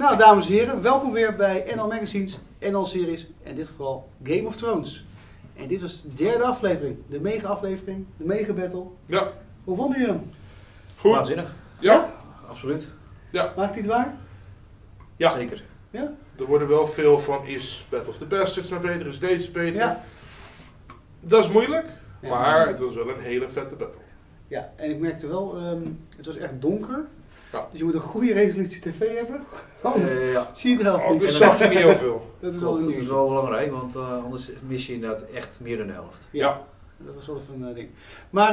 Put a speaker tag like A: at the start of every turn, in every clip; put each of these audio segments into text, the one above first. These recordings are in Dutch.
A: Nou, dames en heren, welkom weer bij NL Magazines, NL Series, in dit geval Game of Thrones. En dit was de derde aflevering, de mega-aflevering, de mega-battle.
B: Ja.
A: Hoe vonden jullie hem?
B: Goed.
C: Waanzinnig.
B: Ja.
C: Absoluut.
B: Ja.
A: Maakt hij het waar?
B: Ja.
C: Zeker.
A: Ja?
B: Er worden wel veel van, is Battle of the Bastards nou beter, is deze beter?
A: Ja.
B: Dat is moeilijk,
A: Ja.
B: maar het was wel een hele vette battle.
A: Ja, en ik merkte wel, het was echt donker.
B: Ja.
A: Dus je moet een goede resolutie tv hebben, anders
C: Ja.
A: zie je de helft
B: Oh,
A: niet.
B: dus zag je niet heel veel.
A: Dat is wel
C: Klopt,
A: een
C: dat is
A: dingetje.
C: wel belangrijk, want anders mis je inderdaad echt meer dan de helft.
B: Ja.
A: Dat was wel even een ding. Maar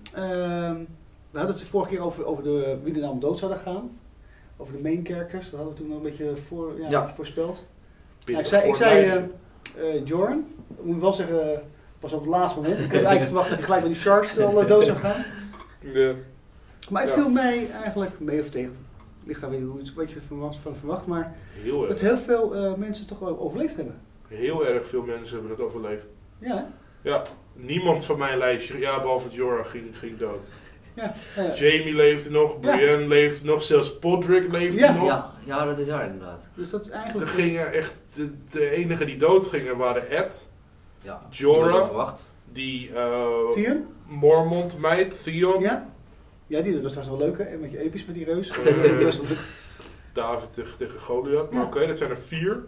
A: we hadden het de vorige keer over wie er nou om dood zouden gaan. Over de main characters. Dat hadden we toen al een beetje, een beetje voorspeld. Ja, ik zei Jorn. Ik moet wel zeggen, pas op het laatste moment. Ik had eigenlijk verwacht dat hij gelijk met die Charles al dood zou gaan.
B: Ja.
A: Maar het viel mij eigenlijk mee of tegen. Ligt daar weer wat je ervan verwacht. Maar
B: Heel
A: dat
B: erg.
A: heel veel mensen toch wel overleefd hebben.
B: Heel erg veel mensen hebben het overleefd.
A: Ja, hè?
B: Ja. Niemand van mijn lijstje, ja, behalve Jorah ging dood.
A: Ja.
B: Jamie leefde nog, Brienne leefde nog, zelfs Podrick leefde
A: Ja.
B: nog.
C: Ja, dat is waar inderdaad.
A: Dus dat is
B: Er
A: eigenlijk...
B: gingen echt, de enige die dood gingen waren Ed,
C: Ja.
B: Jorah.
C: Dat was verwacht.
B: die
A: Theon?
B: Mormont meid, Theon.
A: Ja? Ja, dat was trouwens wel leuk, hè? Een beetje episch met die reus.
B: Eh,
A: Die was wel leuk.
B: David tegen Goliath, maar
A: Ja.
B: oké, dat zijn er 4.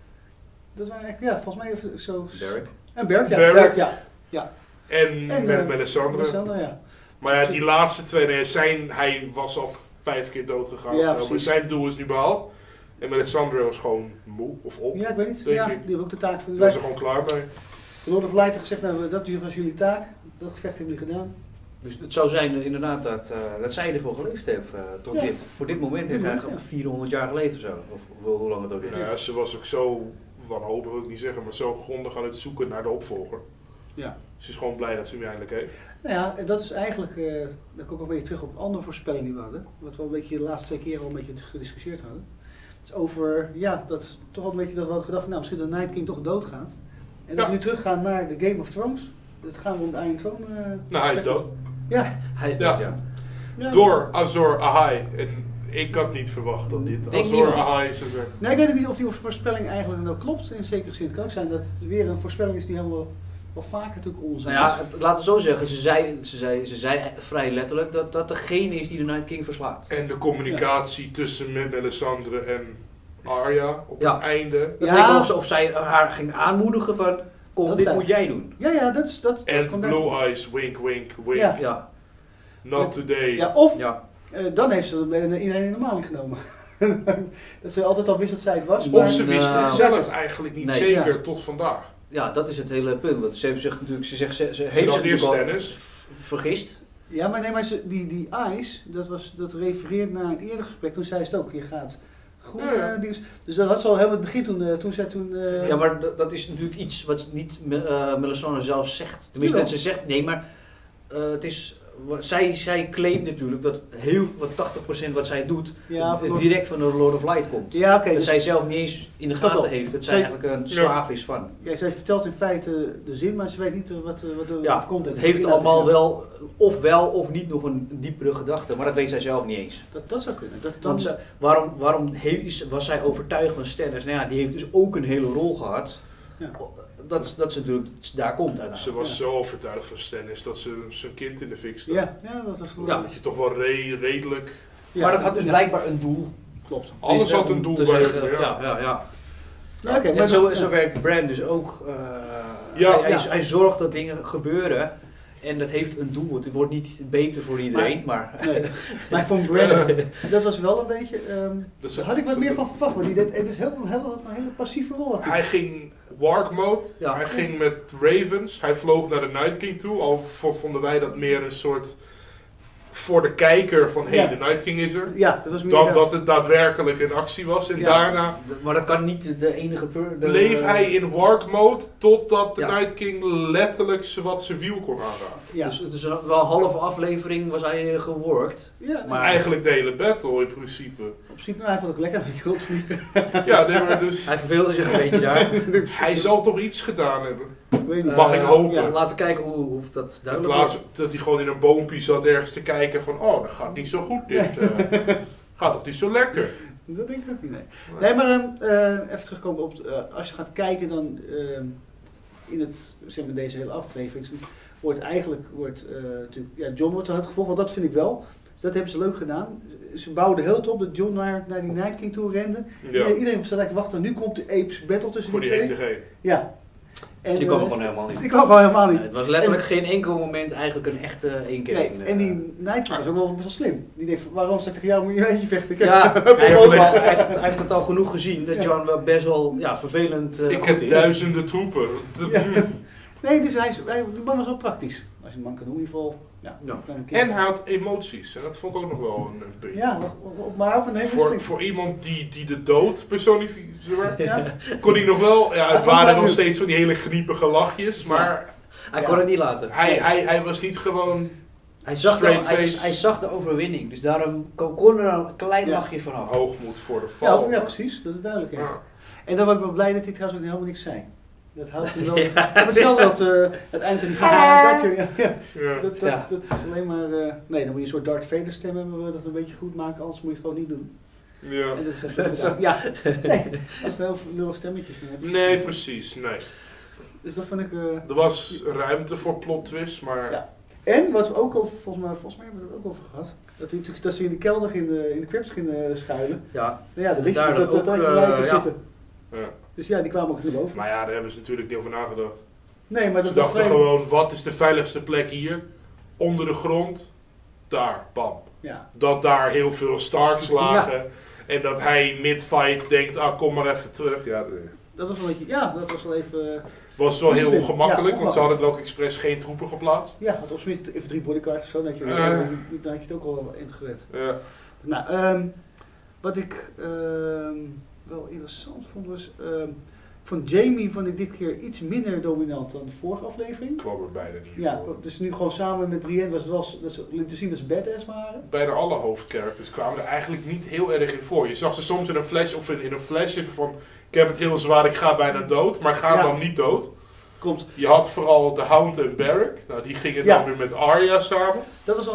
A: Dat waren eigenlijk, ja, volgens mij even zo...
C: Derek.
A: En Berk, ja.
B: Beric.
A: Berk, ja.
B: En met Melisandre.
A: Melisandre, ja.
B: Maar ja, die laatste twee, hij was al 5 keer dood gegaan.
A: Ja,
B: of zo, maar
A: precies.
B: zijn doel is nu behaald. En Melisandre was gewoon moe of op.
A: Ja, ik weet niet.
B: Denk
A: Ja,
B: ik.
A: die hebben ook de taak van...
B: Daar was er gewoon klaar mee.
A: De Lord of Light heeft gezegd, nou, dat was jullie taak. Dat gevecht hebben jullie gedaan.
C: Dus het zou zijn inderdaad dat zij ervoor geleefd heeft tot
A: Ja.
C: dit. Voor dit moment heeft hij eigenlijk 400 jaar geleefd of zo. Of hoe lang het ook is.
B: Nou ja, ze was ook zo, wanhopig wil ik niet zeggen, maar zo grondig aan het zoeken naar de opvolger.
A: Ja.
B: Ze is gewoon blij dat ze hem eindelijk heeft.
A: Nou ja, en dat is eigenlijk... dan kom ik ook een beetje terug op andere voorspellingen die we hadden. Wat we een beetje de laatste 2 keer al een beetje gediscussieerd hadden. Het is over, ja, dat is toch wel een beetje dat we hadden gedacht van, nou, misschien dat Night King toch doodgaat. En dat we nu teruggaan naar de Game of Thrones. Dus het gaan we om de Iron Throne...
B: Nou, hij is dood.
A: Ja.
C: Hij is
B: Ja.
C: dood, ja.
A: Ja.
B: Door Azor Ahai. En ik had niet verwacht dat dit
C: Denk
B: Azor
C: niemand.
B: Ahai zou zijn.
A: Nee, ik weet ook niet of die voorspelling eigenlijk nou klopt. In zekere zin het kan ook zijn dat het weer een voorspelling is die helemaal wel vaker natuurlijk onzin
C: Nou ja,
A: is.
C: laten we zo zeggen, ze zei vrij letterlijk dat degene is die de Night King verslaat.
B: En de communicatie tussen Melisandre en Arya op
C: Ja.
B: het einde.
C: Het
A: Ja.
C: leek wel of zij haar ging aanmoedigen van, kom,
A: Dat
C: dit
A: zei-
C: moet jij doen.
A: Ja, dat is
B: En
A: komt
B: Blue
A: daar-
B: Eyes, wink wink wink.
A: Ja.
C: Ja,
B: Not today.
A: Ja, of
C: ja.
A: dan heeft ze iedereen in de maling genomen. Dat ze altijd al wist dat zij het was.
B: Of
A: maar-
B: ze wist het
C: Nou,
B: zelf eigenlijk niet
C: nee.
B: zeker
A: Ja.
B: tot vandaag.
C: Ja, dat is het hele punt. Want ze heeft zich natuurlijk, ze heeft
B: Ze
C: zich
B: had weer
C: natuurlijk al
B: Stannis.
C: vergist.
A: Ja, maar nee, maar die Eyes, dat refereert naar een eerder gesprek. Toen zei ze het ook, je gaat goed
B: Ja.
A: dingen. Dus dat had ze al helemaal in het begin toen zij toen...
C: Ja, maar dat is natuurlijk iets wat niet Melisandre zelf zegt. Tenminste,
A: Jawel.
C: ze zegt nee, maar het is... Zij claimt natuurlijk dat wat 80% wat zij doet
A: Ja, van-
C: direct van de Lord of Light komt.
A: Ja, oké.
C: dat
A: dus
C: zij zelf niet eens in de
A: Dat
C: gaten
A: wel.
C: heeft dat zij
A: Zij-
C: eigenlijk een slaaf is van.
A: ja, zij vertelt in feite de zin, maar ze weet niet wat
C: Ja,
A: het komt.
C: het heeft allemaal wel of niet nog een diepere gedachte, maar dat weet zij zelf niet eens.
A: Dat zou kunnen.
C: Want waarom was zij overtuigd van Stannis? Nou ja, die heeft dus ook een hele rol gehad.
A: Ja.
C: Dat ze natuurlijk daar komt uit.
B: Ze was zo overtuigd van Stannis dat ze zijn kind in de fik stak.
A: Ja, dat was wel...
C: Ja.
B: Dat je toch wel redelijk...
A: Ja.
C: Maar dat had dus
A: Ja.
C: blijkbaar een doel.
A: Klopt.
B: Alles
C: Is,
B: had
C: om
B: een doel
C: te
B: bij
C: zeggen,
B: hem, ja.
C: ja.
A: Ja, oké, maar
C: En zo,
A: ja.
C: zo werkt Bran dus ook.
B: Ja.
C: Hij zorgt dat dingen gebeuren. En dat heeft een doel. Het wordt niet beter voor iedereen, maar...
A: Nee. Maar van Bran, dat was wel een beetje...
B: Dus
A: daar had ik wat meer van verwacht, maar die deed dus een hele passieve rol had hij.
B: Hij ging Warg mode,
C: Ja.
B: hij ging met Ravens, hij vloog naar de Night King toe. Al vonden wij dat meer een soort voor de kijker van
A: Ja.
B: de Night King is er.
A: Ja, dat was meer...
B: Dan dat het daadwerkelijk een actie was. En
A: Ja.
B: daarna
C: Maar dat kan niet de enige...
B: bleef hij in Warg mode totdat de
C: Ja.
B: Night King letterlijk wat zijn wiel kon aanraken.
A: Ja.
C: Dus het is wel een halve aflevering was hij geworkt.
A: Ja,
C: Maar-
B: Eigenlijk de hele battle in principe.
A: op principe, hij vond het ook lekker met die grondvliegen.
B: Ja, nee, maar dus
C: Hij verveelde zich een beetje daar.
B: hij zal toch iets gedaan hebben.
A: Ik weet niet.
B: Mag ik hopen.
C: Ja, laten we kijken hoe dat
B: In
C: duidelijk
B: plaats
C: wordt.
B: dat hij gewoon in een boompje zat ergens te kijken van, oh, dat gaat niet zo goed dit. Gaat toch niet zo lekker.
A: Dat denk ik ook niet, nee. Nee, maar even terugkomen op, als je gaat kijken dan in het, zeg maar deze hele aflevering, wordt natuurlijk, John wordt het gevolg, want dat vind ik wel. Dus dat hebben ze leuk gedaan. Ze bouwden heel top dat John naar die Night King toe rende.
B: Ja.
A: Iedereen zat te wachten, nu komt de Apes Battle tussen
B: Voor
A: die
B: die
A: twee.
B: 1 tegen 1.
A: Ja. En
C: die kwam gewoon helemaal niet.
A: Die kwam gewoon helemaal niet.
C: Nee, het was letterlijk geen enkel moment eigenlijk een echte één-keer.
A: Nee, en die Night King was ook wel best wel slim. Die denkt van, waarom sta ik tegen jou, moet je eentje vechten?
C: Ja, hij heeft het al genoeg gezien dat John wel best wel vervelend
B: ik
C: goed
B: heb
C: is.
B: duizenden troepen.
A: Ja. Nee, dus die man was wel praktisch. Als je een man kan doen, in ieder geval. Ja.
B: En hij had emoties. En dat vond ik ook nog wel een puntje.
A: Ja, maar op een hele
B: voor iemand die de dood personificeert,
A: ja.
B: kon hij nog wel... Ja, het
A: was
B: waren
A: wel
B: nog steeds van die hele gniepige lachjes, maar...
C: Hij kon het niet laten.
B: Hij was niet gewoon...
C: Hij zag de overwinning, dus daarom kon er een klein lachje vanaf.
B: Hoogmoed voor de val.
A: Ja, precies. Dat is duidelijk. Ja.
B: Ja.
A: En dan was ik wel blij dat hij trouwens ook helemaal niks zei. Dat houdt hij wel. Dat vertelde dat het eind zijn dat is alleen maar... nee, dan moet je een soort Darth Vader stem hebben, dat een beetje goed maken, anders moet je het gewoon niet doen.
B: Ja.
A: En dat is even gedaan. Ja, nee, dat is een heel lullig stemmetjes.
B: Nee, precies, nee.
A: Dus dat vond ik...
B: er was ruimte voor plot twist, maar...
A: Ja. En wat we ook over, volgens mij hebben we het ook over gehad, dat ze in de kelder in de crypt gingen schuilen.
C: Ja.
A: Nou ja, dan wist je dus dat er gelijk zitten.
B: Ja.
A: Dus ja, die kwamen ook naar boven.
B: Maar ja, daar hebben ze natuurlijk niet over nagedacht.
A: Nee, maar
B: ze dachten gewoon, wat is de veiligste plek hier? Onder de grond, daar, bam.
A: Ja.
B: Dat daar heel veel Starks lagen. Ja. En dat hij mid-fight denkt, kom maar even terug. Ja,
A: dat was wel een beetje, dat was wel even...
B: Was wel heel ongemakkelijk, want ze hadden er ook expres geen troepen geplaatst.
A: Ja, had of zoiets even 3 bodyguards of zo, dan had je het ook al ingewet.
B: Ja.
A: Nou, wat ik wel interessant vond was, van Jaime vond ik dit keer iets minder dominant dan de vorige aflevering.
B: Kwam er bijna niet
A: Ja,
B: voor.
A: dus nu gewoon samen met Brienne was het wel te zien dat ze badass waren.
B: Bijna alle hoofdcharacters kwamen er eigenlijk niet heel erg in voor. Je zag ze soms in een flash of in een flash even van, ik heb het heel zwaar, ik ga bijna dood, maar ga dan niet dood.
A: Komt.
B: Je had vooral de Hound en Beric, nou die gingen dan weer met Arya samen.
A: Dat was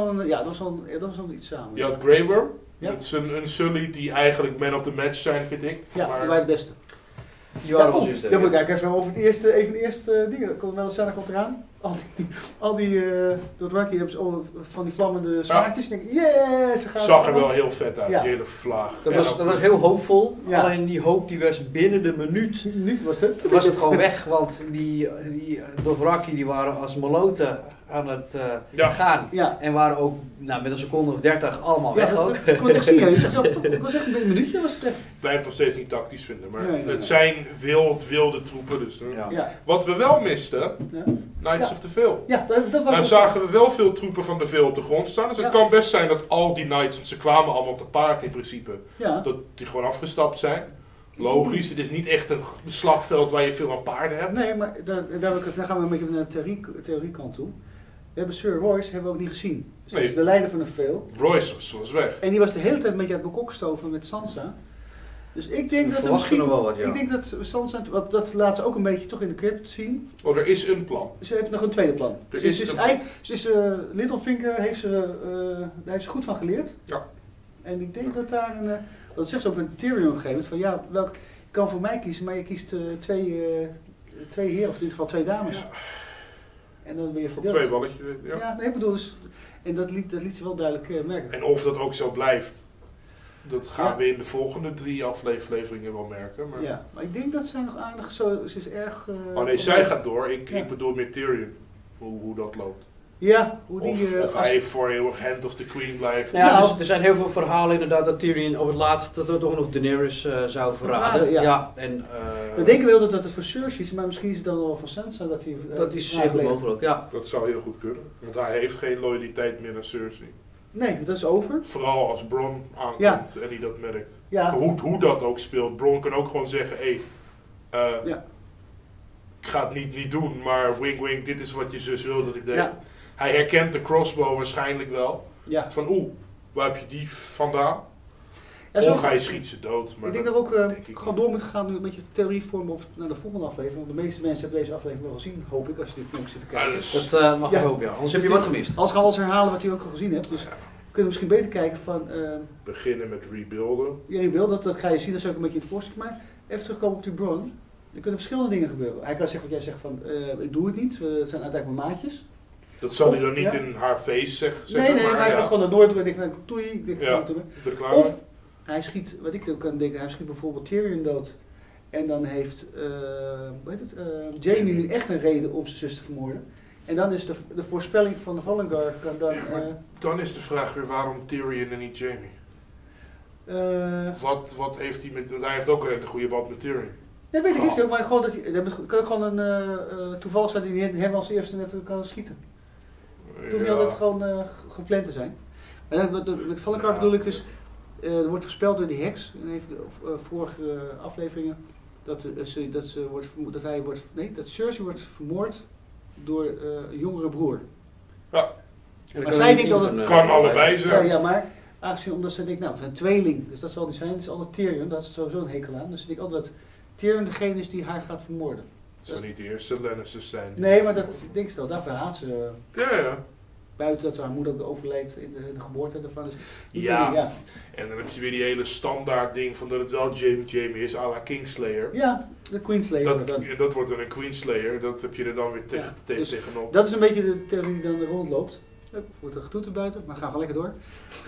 A: al iets samen.
B: Je had Grey Worm, met een Sully die eigenlijk man of the match zijn, vind ik.
A: Ja, die waren het beste.
C: Dan moet ik
A: eigenlijk even over de eerste dingen. Melissa komt eraan. Al die Dothraki hebben van die vlammende zwaardjes. Ja. Yes,
B: zag er wel heel vet uit, die hele vlaag.
C: Dat was heel hoopvol. Ja. Alleen die hoop die was binnen de minuut
A: was het
C: gewoon weg. Want die Dothraki die waren als meloten aan het gaan. Ja. En waren ook met een seconde of 30 allemaal weg ook.
A: Ik kon het echt zien. Ik was echt een minuutje was het echt.
B: Ik blijf het nog steeds niet tactisch vinden. Maar het zijn wilde troepen. Dus, Wat we wel misten, Knights of the Vale.
A: Ja, dat
B: nou zagen we wel veel troepen van de Vale op de grond staan. Dus het kan best zijn dat al die Knights, want ze kwamen allemaal te paard in principe, dat die gewoon afgestapt zijn. Logisch, het is niet echt een slagveld waar je veel aan paarden hebt.
A: Nee, maar daar gaan we een beetje naar de theoriekant toe. We hebben Sir Royce ook niet gezien. Dus dat is de leider van de Vale.
B: Royce was weg.
A: En die was de hele tijd een beetje aan het bekokstoven met Sansa. Dus ik denk dat er misschien
C: wel wat,
A: ik denk dat Sansa, dat laat ze ook een beetje toch in de crypt zien.
B: Oh, er is een plan.
A: Ze heeft nog een tweede plan. Littlefinger heeft ze goed van geleerd.
B: Ja.
A: En ik denk dat daar dat zegt ze ook een Tyrion gegeven van je kan voor mij kiezen, maar je kiest twee heren of in dit geval 2 dames. Ja. En dan ben je verdeeld.
B: 2 balletjes.
A: Ja, nee, ik bedoel dus, en dat liet ze wel duidelijk merken.
B: En of dat ook zo blijft. Dat gaan we in de volgende 3 afleveringen wel merken. Maar...
A: Ja, maar ik denk dat zij nog aardig ze is erg...
B: zij gaat door. Ik bedoel met Tyrion. Hoe dat loopt.
A: Ja, hoe die...
B: Of hij voor eeuwig Hand of the Queen blijft.
C: Ja, dus er zijn heel veel verhalen inderdaad dat Tyrion op het laatst dat er toch nog Daenerys zou verraden.
A: We denken wel dat het voor Cersei is, maar misschien is het dan wel voor Sansa dat hij...
C: dat is zeer goed mogelijk, ja.
B: Dat zou heel goed kunnen. Want hij heeft geen loyaliteit meer naar Cersei.
A: Nee, dat is over.
B: Vooral als Bronn aankomt en hij dat merkt.
A: Ja.
B: Hoe dat ook speelt. Bronn kan ook gewoon zeggen, ik ga het niet doen, maar wink, dit is wat je zus wil dat ik deed. Ja. Hij herkent de crossbow waarschijnlijk wel. Ja. Van waar heb je die vandaan? Ja, of hij schiet ze dood. Maar
A: ik denk dat we ook gewoon door moeten gaan nu met je theorie vormen naar de volgende aflevering. Want de meeste mensen hebben deze aflevering wel gezien, hoop ik, als je dit nog zit te kijken.
C: Dat mag ik hopen, anders heb je wat gemist.
A: Als gaan we alles herhalen wat je ook al gezien hebt. Dus kunnen misschien beter kijken van...
B: beginnen met rebuilden.
A: Ja, rebuilden, dat ga je zien, dat is ook een beetje in het voorstuk. Maar even terugkomen op die Bron. Er kunnen verschillende dingen gebeuren. Hij kan zeggen wat jij zegt van, ik doe het niet, het zijn uiteindelijk mijn maatjes.
B: Dat zal hij dan niet in haar face zeggen.
A: Nee, maar hij gaat gewoon naar nooit toe en denkt van, doei, ik denk
B: klaar.
A: Of hij schiet, wat ik dan kan denken, hij schiet bijvoorbeeld Tyrion dood. En dan heeft Jaime nu echt een reden om zijn zus te vermoorden. En dan is de voorspelling van de Valonqar kan dan...
B: dan is de vraag weer waarom Tyrion en niet Jaime? Wat heeft hij met... Hij heeft ook een goede band met Tyrion.
A: Nee, weet ik niet, maar gewoon dat kan ook gewoon toevallig zijn die hem als eerste net kan schieten. Het hoeft niet altijd gewoon gepland te zijn. Maar met Valonqar bedoel ik dus, er wordt voorspeld door die heks, in even de vorige afleveringen, dat Cersei wordt vermoord door een jongere broer.
B: Ja.
A: Maar zij denkt dat het
B: kan allebei zijn.
A: Ja, maar aangezien omdat zij denkt, nou, van een tweeling, dus dat zal niet zijn, het is altijd Tyrion, dat is sowieso een hekel aan. Dus ik denk altijd dat Tyrion degene is die haar gaat vermoorden.
B: Het zou niet de eerste Lannisters zijn.
A: Nee, maar dat denk ik wel, daarvoor haat ze.
B: Ja.
A: Buiten dat haar moeder ook overleed in de geboorte ervan. Dus
B: ja, en dan heb je weer die hele standaard ding van dat het wel Jaime is, à la Kingslayer.
A: Ja, de Queenslayer.
B: Dat wordt dan een Queenslayer, dat heb je er dan weer tegenop.
A: Dat is een beetje de theorie die dan rondloopt. Wordt er getoeter buiten, maar gaan we lekker door.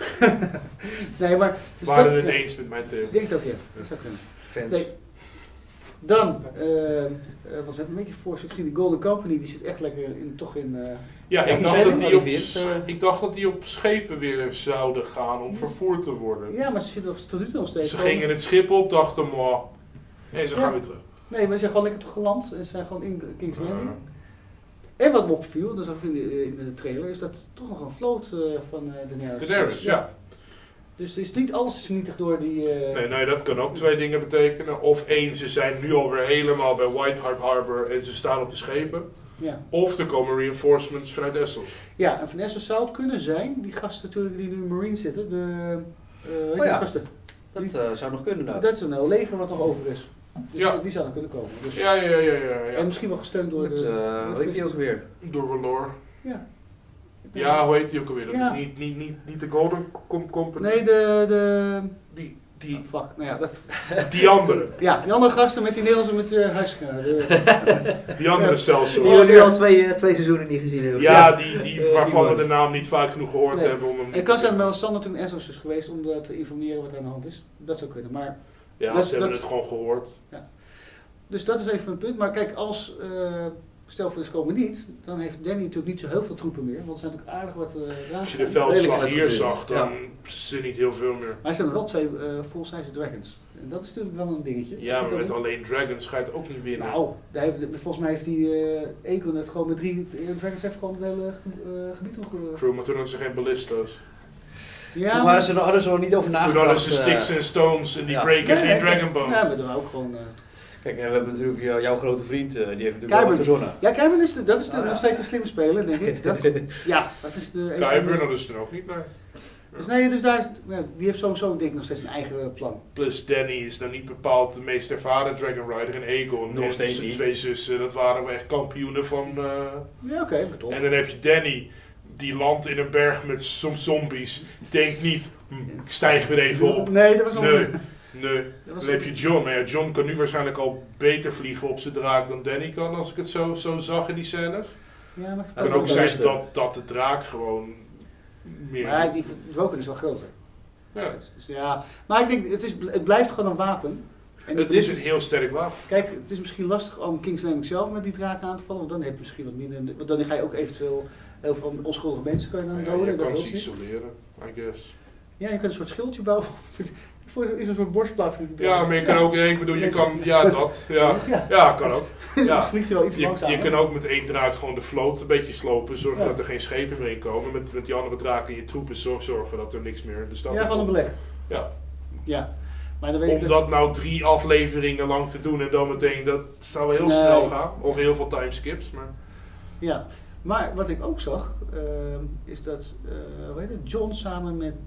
A: Nee, maar...
B: Dus waren we het eens met mijn theorie?
A: Ik denk het ook, ja. Dat zou kunnen.
C: Fans.
A: Nee. Dan, wat we hebben een beetje het voorstuk gezien, de Golden Company, die zit echt lekker in...
B: Ja, ik dacht dat die op schepen weer zouden gaan om vervoerd te worden.
A: Ja, maar ze zitten tot nu toe nog steeds.
B: Ze gingen het schip op, dachten, en ze gaan weer terug.
A: Nee, maar ze zijn gewoon lekker geland en ze zijn gewoon in King's Landing. En wat me opviel, dat is ook in de trailer, is dat toch nog een vloot van Daenerys.
B: Daenerys, ja.
A: Dus is niet alles is vernietigd door die...
B: Nee, dat kan ook twee dingen betekenen. Of één, ze zijn nu alweer helemaal bij White Harbor en ze staan op de schepen.
A: Ja.
B: Of er komen reinforcements vanuit Essos.
A: Ja, en van Essos zou het kunnen zijn, die gasten natuurlijk die nu in Marine zitten, die gasten.
C: Dat zou nog kunnen nou.
A: Dat is een heel leger wat nog over is. Dus die zouden kunnen komen. Dus
B: ja.
A: En misschien wel gesteund door
C: hoe heet die ook weer?
B: Door Valor.
A: Ja.
B: Ja, hoe heet die ook alweer? Dat is niet de Golden Company.
A: Nee, die fuck, nou ja, dat...
B: Die andere.
A: Ja, die andere gasten met die Nederlandse met huiskaar.
B: Die andere zelfs.
C: Die we nu al twee seizoenen niet gezien hebben.
B: Ja, die waarvan we de naam niet vaak genoeg gehoord hebben.
A: En het kan zijn Melisandre toen Essos is geweest om te informeren wat er aan de hand is. Dat zou kunnen, maar...
B: Ja, ze hebben het gewoon gehoord.
A: Ja. Dus dat is even een punt. Maar kijk, als... stel voor, ze komen niet, dan heeft Dany natuurlijk niet zo heel veel troepen meer. Want er zijn natuurlijk aardig wat
B: als je de veldslag hier zag, dan is er niet heel veel meer.
A: Maar er zijn nog wel 2 full-size dragons. En dat is natuurlijk wel een dingetje.
B: Ja, maar met alleen dragons ga je het ook niet winnen.
A: Nou, volgens mij heeft die Aegon het gewoon met 3 dragons heeft gewoon het hele gebied omgegaan.
B: True, maar toen hadden ze geen ballista's.
A: Ja,
C: toen hadden ze er nog niet over nagedacht.
B: Toen hadden ze sticks en stones en die breken geen dragon bones.
A: Ja, maar dat ook gewoon...
C: Kijk, we hebben natuurlijk jouw grote vriend, die heeft natuurlijk wel verzonnen.
A: Ja, Qyburn is nog steeds een slimme speler, denk ik. Dat is de...
B: Qyburn hadden ze er ook niet, nee.
A: Dus nee, die heeft sowieso denk ik nog steeds een eigen plan.
B: Plus Dany is nou niet bepaald de meest ervaren Dragon Rider en Aegon.
C: Nog steeds
B: niet. 2 zussen, dat waren wel echt kampioenen van...
A: Ja, oké, beton.
B: En dan heb je Dany, die landt in een berg met zombies. Denkt niet, ik stijg weer even op.
A: Nee, dat was al...
B: Nee, dan heb je Jon. Maar ja, Jon kan nu waarschijnlijk al beter vliegen op zijn draak dan Dany kan, als ik het zo zag in die scènes. Ja, maar het kan ook zijn dat de draak gewoon meer...
A: Maar die Dwoken is wel groter. Ja. Dus ja, maar ik denk, het blijft gewoon een wapen.
B: En het is een heel sterk wapen.
A: Kijk, het is misschien lastig om King's Landing zelf met die draak aan te vallen, want dan heb je misschien wat minder... Want dan ga je ook eventueel heel veel onschuldige mensen kan je dan doden.
B: Je kan ze isoleren, I guess.
A: Ja, je kunt een soort schildje bouwen. Is een soort borstplaat.
B: Ja, maar je kan ook, ik bedoel, je kan, ja, kan ook. Ja.
A: Vliegt je wel iets langzamer.
B: Je kan ook met 1 draak gewoon de vloot een beetje slopen, zorgen dat er geen schepen meer in komen. Met die andere draken en je troepen zorgen dat er niks meer de stad in komt.
A: Van een beleg.
B: Ja.
A: Maar dan weet
B: om dat nou 3 afleveringen lang te doen en dan meteen, dat zou heel snel gaan. Of heel veel timeskips, maar...
A: Ja. Maar wat ik ook zag, is dat Jon samen met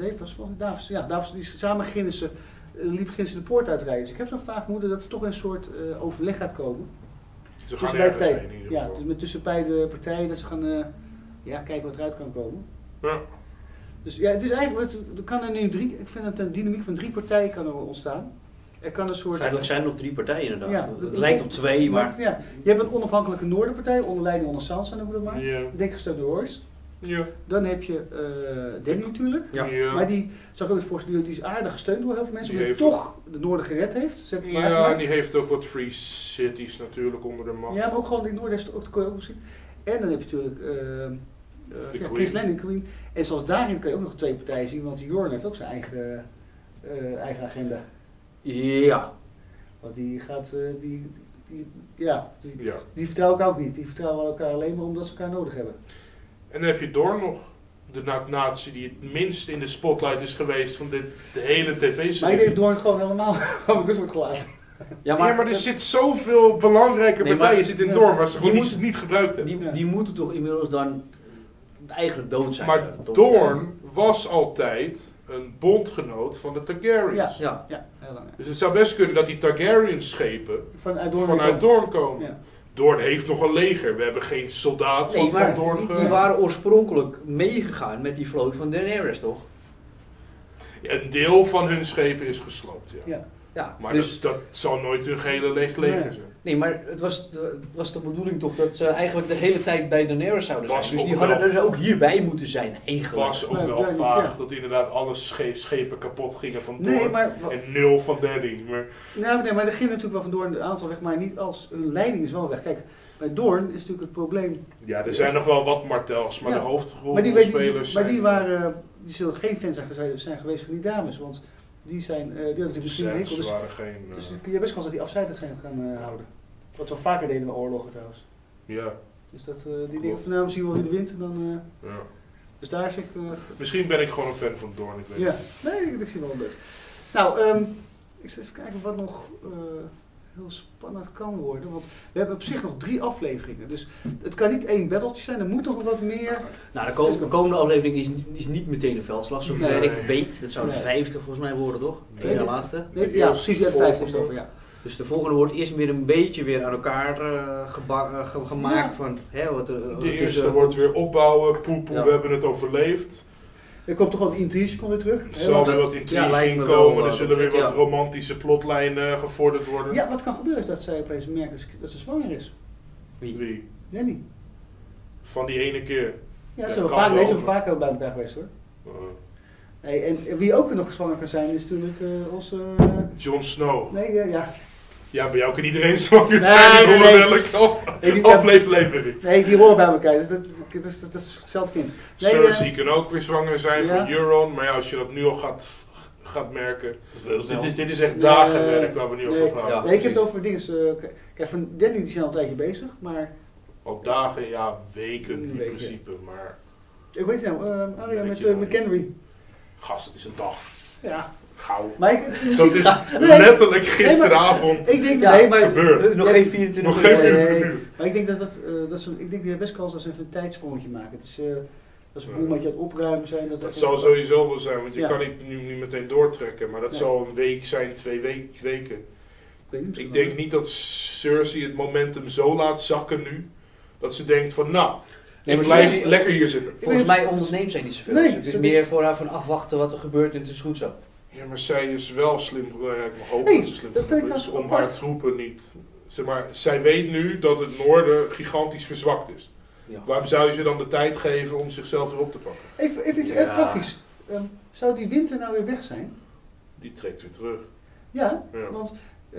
A: Davos, die samen liepen de poort uitrijden. Dus ik heb zo vaak vermoeden dat er toch een soort overleg gaat komen.
B: Ze gaan ergens heen in ieder
A: geval. Ja, dus tussen beide partijen dat ze gaan kijken wat eruit kan komen.
B: Ja.
A: Dus ja, het is eigenlijk, er kan er nu ik vind dat een dynamiek van 3 partijen kan er ontstaan. Er kan een soort...
C: Feitelijk zijn er nog 3 partijen inderdaad. Ja, het lijkt op 2, maar...
A: Ja, je hebt een onafhankelijke noordenpartij, onder leiding onder Sansa noemen we dat maar.
B: Ja.
A: Denk gesteund door Royce.
B: Ja.
A: Dan heb je Dany natuurlijk.
B: Ja.
A: Maar die, zag ik ook eens voorstellen, die is aardig gesteund door heel veel mensen, omdat hij toch de noorden gered heeft.
B: Die heeft ook wat free cities natuurlijk onder de macht.
A: Ja, maar ook gewoon die noorden heeft ook de ook zien. En dan heb je natuurlijk King's Landing, Queen. En zoals daarin kan je ook nog 2 partijen zien, want Jorn heeft ook zijn eigen agenda.
C: Ja.
A: Want die gaat, die vertrouwen elkaar ook niet. Die vertrouwen elkaar alleen maar omdat ze elkaar nodig hebben.
B: En dan heb je Dorne nog, de natie die het minst in de spotlight is geweest van de hele tv-serie.
A: Maar ik denk dat Dorne gewoon helemaal met rust wordt gelaten.
B: Ja, maar er zit zoveel belangrijke partijen zitten in Dorne waar ze gewoon niet gebruikt hebben.
C: Die moeten toch inmiddels dan eigenlijk dood zijn.
B: Maar Dorne was altijd een bondgenoot van de Targaryens.
A: Ja, heel lang.
B: Dus het zou best kunnen dat die Targaryen-schepen vanuit Dorne komen. Ja. Dorne heeft nog een leger. We hebben geen soldaat van Dorne.
C: Die waren oorspronkelijk meegegaan met die vloot van Daenerys, toch?
B: Ja, een deel van hun schepen is gesloopt,
C: ja.
B: Maar dus dat zal nooit een hele leger zijn.
C: Nee, maar het was de bedoeling toch dat ze eigenlijk de hele tijd bij Daenerys zouden zijn. Dus die hadden er ook hierbij moeten zijn, eigenlijk.
B: Het was ook wel vaag dat inderdaad alle schepen kapot gingen van Dorne en 0 van Dany.
A: Nee, maar er ging natuurlijk wel van Dorne een aantal weg, maar niet als hun leiding is wel weg. Kijk, bij Dorne is natuurlijk het probleem...
B: Ja, er zijn nog wel wat martels, maar de hoofdrolspelers
A: die zullen geen fans zijn geweest van die dames, want... Die hadden natuurlijk misschien een hekel, dus kun je best kans dat die afzijdig zijn gaan houden. Wat we vaker deden bij oorlogen trouwens.
B: Ja.
A: Dus dat, die denken van nou, we zien wel wie de wint en dan... Dus daar is ik...
B: Misschien ben ik gewoon een fan van Dorne, ik weet
A: nee, ik zie wel leuk. Nou, ik zit even kijken wat nog heel spannend kan worden, want we hebben op zich nog 3 afleveringen, dus het kan niet 1 battletje zijn, er moet nog wat meer...
C: Nou, de komende aflevering is niet meteen een veldslag, zover ik weet. Dat zou de 50 volgens mij worden, toch? De laatste.
A: Ja, precies, de 50 is het over, ja.
C: Dus de volgende wordt eerst weer een beetje weer aan elkaar gemaakt van...
B: De eerste wordt weer opbouwen, poepoe, we hebben het overleefd.
A: Er komt toch ook intrige weer terug?
B: Er zal weer wat intrige komen, er zullen weer wat romantische plotlijnen gevorderd worden.
A: Ja, wat kan gebeuren is dat zij opeens merkt dat ze zwanger is.
B: Wie?
A: Dany.
B: Van die ene keer?
A: Ja, ze hebben vaker bij elkaar geweest hoor. Hey, en wie ook nog zwanger kan zijn is natuurlijk onze... Jon
B: Snow.
A: Nee, ja.
B: Ja, bij jou kan iedereen zwanger zijn. Die aflevering.
A: Nee, die horen bij elkaar. Dat is hetzelfde kind.
B: Cersei kan ook weer zwanger zijn van Euron. Maar ja, als je dat nu al gaat merken. Dit is echt dagenwerk waar we nu over praten.
A: Nee, ik heb het over dingen. Kijk, van Dany die zijn al een tijdje bezig, maar...
B: Ook dagen, weken in principe. Maar...
A: Ik weet het nou, met Henry.
B: Gast, het is een dag.
A: Ja.
B: Gauw.
A: Maar
B: dat is letterlijk gisteravond
A: gebeurd.
C: Nog geen 24
B: uur.
A: Maar ik denk ik denk dat best kans dat ze even een tijdsprongetje maken. Dat is een boel met je aan het opruimen zijn. Dat
B: zal sowieso wel zijn, want je kan niet meteen doortrekken. Maar dat zal een week zijn, 2 weken. Ik denk niet dat Cersei het momentum zo laat zakken nu, dat ze denkt van ik blijf lekker hier zitten.
C: Volgens mij onderneemt zij niet zoveel. Nee, het is meer voor haar van afwachten wat er gebeurt en het is goed zo.
B: Ja, maar zij is wel slim. Ik mag hopen dat ze slim is om haar troepen niet... Zeg maar, zij weet nu dat het noorden gigantisch verzwakt is. Ja. Waarom zou je ze dan de tijd geven om zichzelf weer op te pakken?
A: Even iets praktisch. Zou die winter nou weer weg zijn?
B: Die trekt weer terug.
A: Ja. Want...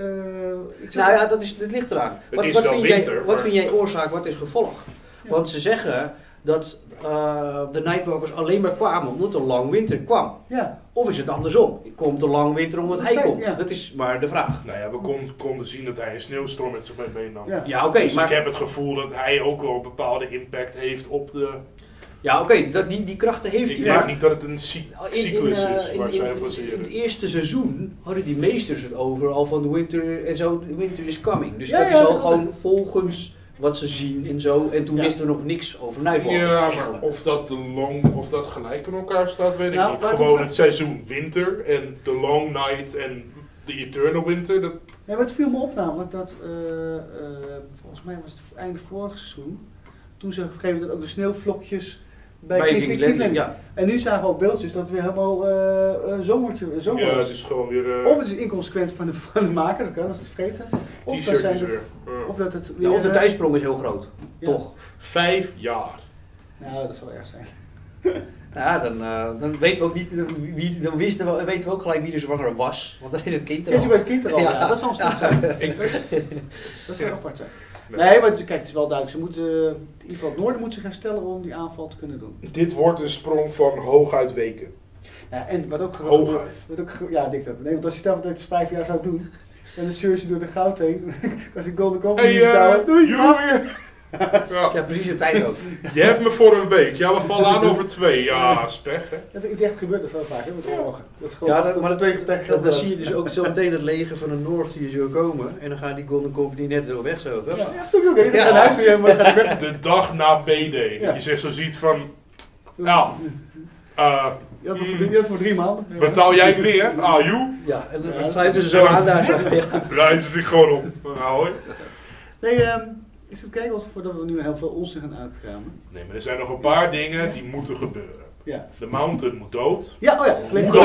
C: dat ligt eraan.
B: Wat
C: vind jij oorzaak, wat is gevolg? Ja. Want ze zeggen dat de Nightwalkers alleen maar kwamen omdat er lang winter kwam.
A: Ja.
C: Of is het andersom? Komt er lang winter omdat hij komt? Ja. Dat is maar de vraag.
B: Nou ja, we konden zien dat hij een sneeuwstorm met zich meenam.
C: Ja, oké.
B: Dus ik heb het gevoel dat hij ook wel een bepaalde impact heeft op de...
C: Ja, oké, die krachten heeft hij.
B: Ik denk niet dat het een cyclus is waar zij op baseren.
C: In het eerste seizoen hadden die meesters het over al van de winter en zo, de winter is coming. Dus dat is al gewoon volgens wat ze zien en zo. En toen wisten we nog niks over Nightwalkers eigenlijk.
B: Maar of dat gelijk in elkaar staat, weet ik niet. Gewoon het seizoen winter en de long night en de eternal winter.
A: Ja, maar het viel me op namelijk dat, volgens mij was het einde vorig seizoen, toen zag ik op een gegeven moment ook de sneeuwvlokjes bij King's Landing. Ja. En nu zagen we al beeldjes dat het weer helemaal zomer
B: ja, het is gewoon weer...
A: Of het is inconsequent van de maker, dat kan, dat is het vergeten. Of dat zijn het, of dat het weer...
C: of de tijdsprong is heel groot, toch?
B: 5 jaar.
A: Nou, dat zal erg zijn.
C: Ja, dan weten we ook niet wie, weten we ook gelijk wie de zwangere was, want dan is het kind er al.
A: Is bij het kind er al, ja. Dat zal een stuk zijn. Dat zou apart zijn. Nee, maar kijk, het is wel duidelijk. Ze moeten, in ieder geval het noorden moet zich herstellen om die aanval te kunnen doen.
B: Dit wordt een sprong van hooguit weken.
A: Ja, en wat ook
B: hooguit.
A: Ja, dik ook. Nee, want als je stelt dat je het 5 jaar zou doen, en dan Cersei door de goud heen, als ik Golden Company niet betalen, doei, weer.
C: Ja, precies op tijd ook.
B: Je hebt me voor een week. Ja, we vallen aan over 2. Ja, spech, hè.
A: Dat is echt gebeurd, dat is wel vaak, hè, met oorlogen. Dat is gewoon
C: dan zie je dus ook zo meteen het leger van de Noord hier zo komen. En dan gaan die Golden Company net weer weg zo.
A: Ja, natuurlijk ook.
B: De dag na PD. Dat je zich zo ziet van... Nou...
A: Je had voor 3 maanden.
B: Betaal jij meer? Ah, joe.
C: Ja, en dan sluiten ze zo aan daar.
B: Draaien ze zich gewoon om. Nou, hoi.
A: Nee, is het kijken voordat we nu heel veel onzin gaan uitkramen?
B: Nee, maar er zijn nog een paar dingen die moeten gebeuren.
A: Ja.
B: De Mountain moet dood.
A: Ja, oh ja.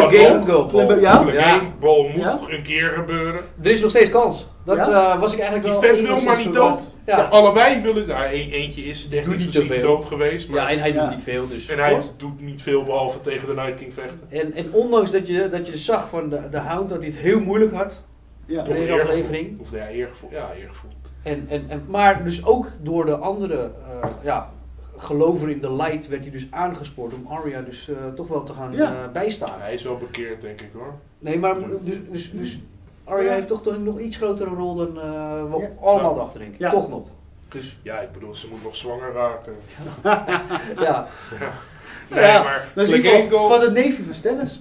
B: Clegane Bowl moet een keer gebeuren.
C: Er is nog steeds kans. Dat was ik eigenlijk
B: wel. Die vent wil maar niet dood. Ja. Allebei willen. Nou, eentje is technisch gezien dood geweest. Maar
C: en hij doet niet veel. Dus.
B: En hij doet niet veel behalve tegen de Night King vechten.
C: En ondanks dat je zag van de Hound dat hij het heel moeilijk had.
A: Ja.
C: Door de aflevering.
B: Of eergevoel. Ja, eergevoel.
C: Maar dus ook door de andere gelover in de light werd hij dus aangespoord om Arya dus toch wel te gaan bijstaan.
B: Hij is wel bekeerd, denk ik hoor.
C: Nee, maar dus Arya heeft toch nog iets grotere rol dan we allemaal dachten, denk ik. Ja. Toch nog. Dus.
B: Ja, ik bedoel, ze moet nog zwanger raken.
C: Ja.
B: Nee, maar
A: dat is in van het neefje van Stennis.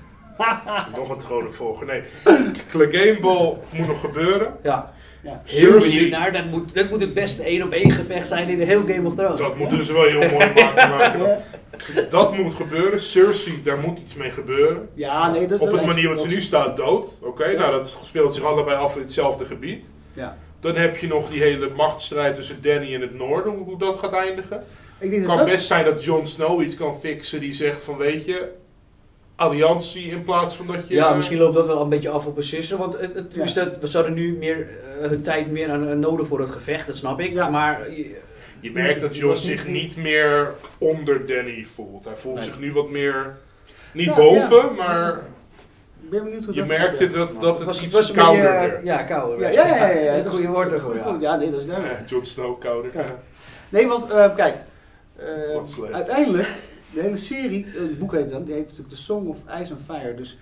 B: Nog een troon volgen. Nee, Clegane Bowl moet nog gebeuren.
C: Ja. Ja. Heel benieuwd dat moet het beste 1-op-1 gevecht zijn in de hele Game of Thrones.
B: Dat moeten ze wel heel mooi maken. Ja. Dat moet gebeuren. Cersei, daar moet iets mee gebeuren.
A: Ja, nee, dat
B: op de manier wat ze nu staat, dood. Oké, nou dat speelt zich allebei af in hetzelfde gebied.
A: Ja.
B: Dan heb je nog die hele machtsstrijd tussen Dany en het noorden, hoe dat gaat eindigen.
A: Het
B: kan best zijn dat Jon Snow iets kan fixen die zegt van weet je... alliantie in plaats van dat je...
C: Ja, misschien loopt dat wel een beetje af op beslisseren, want we zouden nu meer hun tijd meer aan nodig voor het gevecht, dat snap ik. Ja. Maar
B: je merkt dat Jon zich niet meer onder Dany voelt. Hij voelt zich nu wat meer, niet boven, maar...
A: Ik ben benieuwd hoe
B: je merkte dat het iets
C: was
B: kouder werd.
C: Ja, kouder.
A: Ja,
C: dat is het goede woord ervoor.
A: Ja, nee, dat is duidelijk.
B: Jon Snow kouder. Ja.
A: Nee, want kijk, uiteindelijk... De hele serie, het boek heet dan, die heet natuurlijk The Song of Ice and Fire. Dus,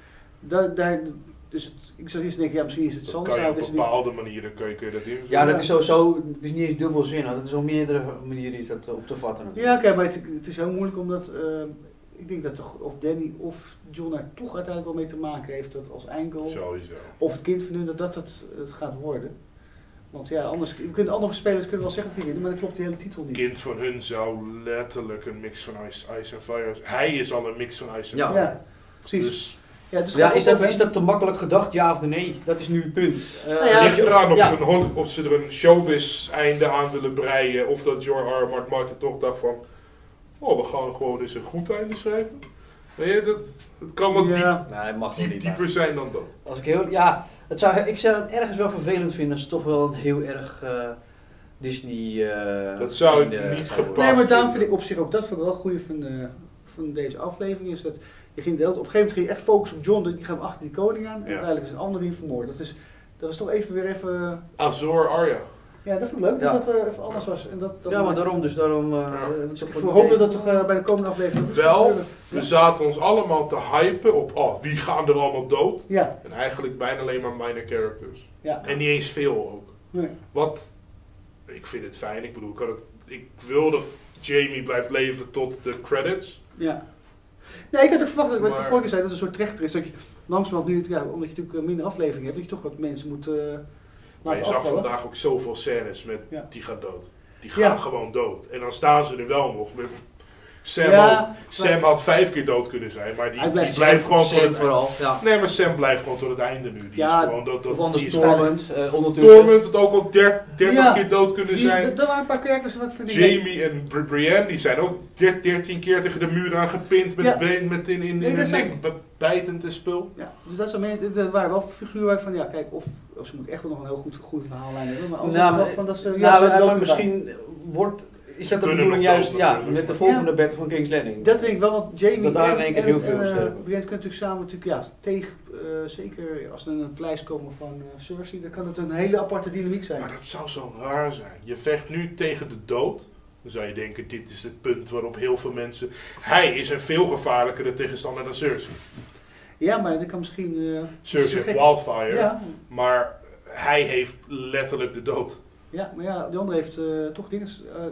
A: ik zou eerst denken, ja, misschien is het Sansa.
B: Kan je op bepaalde manieren kun je dat invullen.
C: Ja, dat is sowieso, het is niet eens dubbelzinnig, dat is op meerdere manieren is dat op te vatten natuurlijk.
A: Ja, oké, maar het is heel moeilijk omdat, ik denk dat toch of Dany of Jon er toch uiteindelijk wel mee te maken heeft dat als eindgoal.
B: Sowieso.
A: Of het kind van hun, dat het gaat worden. Want ja, anders, andere spelers kunnen wel zeggen dat winnen, maar dan klopt die hele titel niet.
B: Kind van hun zou letterlijk een mix van Ice and Fire. Hij is al een mix van Ice and Fire.
A: Ja, precies.
B: Dus,
C: is dat te makkelijk gedacht, ja of nee? Dat is nu het punt.
B: Ligt eraan of ze er een showbiz einde aan willen breien. Of dat George R. R. Martin toch dacht van... Oh, we gaan gewoon eens een goed einde schrijven. Weet je, het kan wat dieper zijn dan dat.
C: Als ik zou het ergens wel vervelend vinden als het toch wel een heel erg Disney...
B: dat zou ik niet gepast.
A: Nee, maar daarom vind ik op zich ook, dat vind ik wel het goede van deze aflevering, is dat je ging op een gegeven moment ging je echt focussen op Jon, die gaat achter die koning aan en uiteindelijk is een ander die vermoord. Dat was toch weer even...
B: Azor Arya.
A: Ja, dat vond ik leuk dat dat even anders was. En dat
C: maar daarom...
A: ik hoop dat dat toch bij de komende aflevering...
B: We zaten ons allemaal te hypen op, wie gaan er allemaal dood?
A: Ja.
B: En eigenlijk bijna alleen maar minor characters.
A: Ja.
B: En niet eens veel ook.
A: Nee.
B: Ik vind het fijn, ik bedoel, ik wil dat Jaime blijft leven tot de credits.
A: Ja. Nee, ik had ook verwacht, wat ik vorige keer zei, dat het een soort trechter is. Dat je langzamerhand nu, omdat je natuurlijk minder afleveringen hebt, dat je toch wat mensen moet
B: maar je zag vandaag ook zoveel scènes met die gaat dood. Die gaan gewoon dood. En dan staan ze er wel nog met Sam had 5 keer dood kunnen zijn, maar die blijft gewoon tot het
C: vooral. Ja.
B: Nee, maar Sam blijft gewoon tot het einde nu. Die is gewoon die is
C: Torment,
B: Torment had ook al 30 keer dood kunnen zijn.
A: Er waren een paar characters wat vind ik.
B: Jamie en Brienne, die zijn ook 13 keer tegen de muur aangepint met het been in de nek bijtend en spul. Ja,
A: dus dat waren wel figuren waarvan, ja, kijk, of ze moet echt wel nog een heel goed verhaallijn hebben. Maar
C: misschien is dat de bedoeling juist met de volgende battle van King's Landing?
A: Dat denk ik wel, want Jamie
C: dat daar in één keer heel veel
A: Brienne kunnen natuurlijk samen tegen, zeker als er een pleister komen van Cersei, dan kan het een hele aparte dynamiek zijn.
B: Maar dat zou zo raar zijn. Je vecht nu tegen de dood. Dan zou je denken, dit is het punt waarop heel veel mensen... Hij is een veel gevaarlijkere tegenstander dan Cersei.
A: Ja, maar dat kan misschien...
B: Cersei heeft Wildfire, maar hij heeft letterlijk de dood.
A: Ja, maar ja, de andere heeft toch dingen...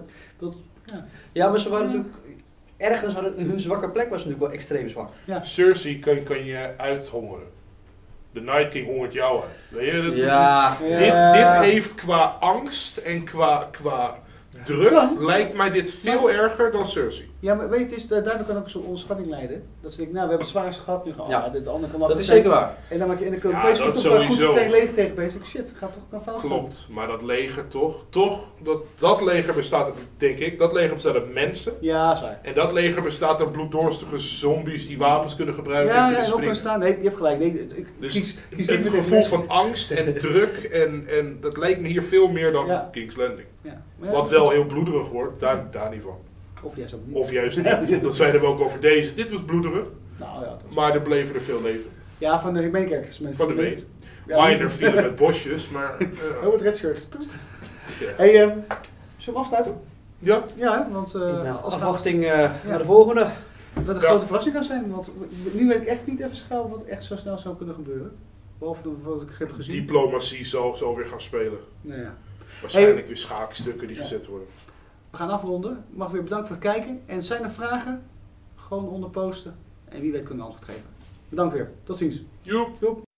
C: Ja, maar ze waren natuurlijk... Ergens hun zwakke plek was natuurlijk wel extreem zwak.
B: Ja. Cersei kan je uithongeren. De Night King hongert jou uit. Weet je, dit heeft qua angst en qua druk lijkt mij dit veel erger dan Cersei.
A: Ja, maar weet je, daardoor kan ook zo'n onderschatting leiden. Dat ze denken, nou, we hebben het zwaarst gehad nu gehad. Dit andere kan
C: dat is zeker waar.
A: En dan maak je in de Europese goed leger tegen bezig. Shit, gaat toch een fout.
B: Klopt, maar dat leger toch, dat leger bestaat, denk ik, dat leger bestaat uit mensen.
A: Ja, zwaar.
B: En dat leger bestaat uit bloeddorstige zombies die wapens kunnen gebruiken en kunnen springen.
A: Staan. Nee, je hebt gelijk. Nee,
B: dus het gevoel van angst en druk en dat lijkt me hier veel meer dan King's Landing. Ja. Wat wel heel bloederig wordt, daar niet van. Of juist niet. Dat zeiden we ook over deze. Dit was bloederig, maar er bleven er veel leven.
A: Ja, van de meekijkers.
B: Van de mee. Minor vielen met bosjes, maar...
A: het red shirts. Hey, zullen we afsluiten?
B: Ja.
A: Ja, want...
C: als afwachting naar de volgende.
A: Wat een grote verrassing kan zijn, want nu weet ik echt niet even schuil wat echt zo snel zou kunnen gebeuren. Behalve wat ik heb gezien.
B: Diplomatie zal weer gaan spelen.
A: Nou ja.
B: Waarschijnlijk weer schaakstukken die gezet worden.
A: We gaan afronden. Mag weer bedankt voor het kijken. En zijn er vragen? Gewoon onder posten. En wie weet kunnen we antwoord geven. Bedankt weer. Tot ziens.
B: Joep.